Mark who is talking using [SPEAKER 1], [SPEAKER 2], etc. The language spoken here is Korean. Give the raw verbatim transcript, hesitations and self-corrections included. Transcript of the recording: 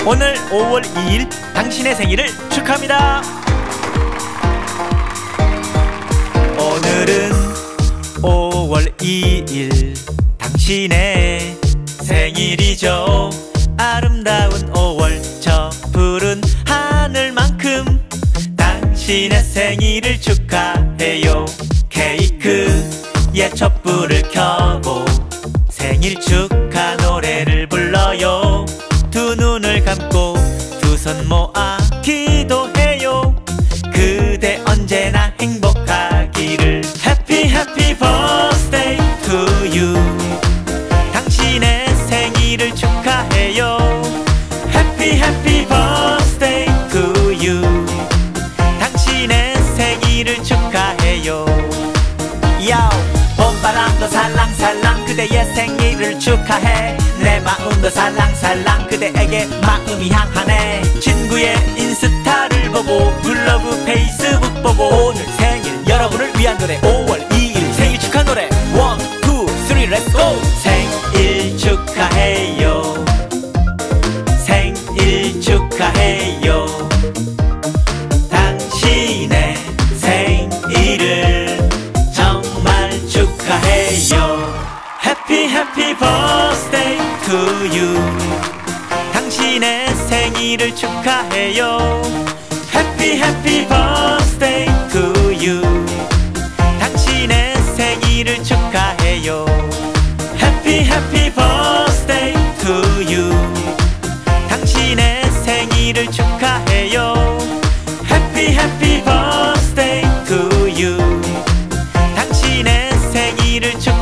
[SPEAKER 1] 오늘 오월 이일 당신의 생일을 축하합니다. 오늘은 오월 이일 당신의 생일이죠. 아름다운 오월 저 푸른 하늘만큼 당신의 생일을 축하해요. 케이크에 촛불을 켜고 생일 축하 노래를 불러요. 두 눈을 감고 두 손 모아 기도해요. 그대 언제나 행복하기를. Happy Happy Birthday to you. 당신의 생일을 축하해요. Happy Happy Birthday to you. 당신의 생일을 축하해요. Yo, 봄바람도 살랑살랑 그대의 생일을 축하해. 내 마음도 살랑살랑 그대에게 마음이 향하네. 친구의 인스타를 보고 블로그 페이스북 보고 오늘 생일 여러분을 위한 노래 오월 이일 생일 축하 노래 원, 투, 쓰리 렛츠 고. 생일 축하해요. 생일 축하해요. 당신의 생일을 정말 축하해요. Happy Happy Birthday to you. 당신의 생일을 축하해요. Happy Happy Birthday to you. 당신의 생일을 축하해요. Happy Happy Birthday to you. 당신의 생일을 축하해요. Happy Happy Birthday to you. 당신의 생일을 축하해요.